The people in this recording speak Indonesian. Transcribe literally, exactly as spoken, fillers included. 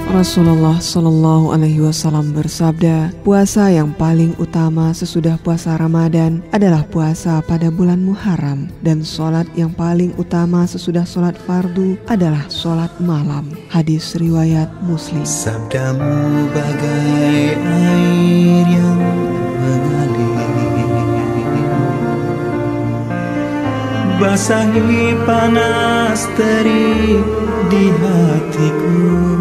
Rasulullah Shallallahu Alaihi Wasallam bersabda, puasa yang paling utama sesudah puasa Ramadan adalah puasa pada bulan Muharram, dan sholat yang paling utama sesudah sholat fardu adalah sholat malam. Hadis riwayat Muslim. Sabdamu bagai air yang mengalir, basahi panas terik di hatiku.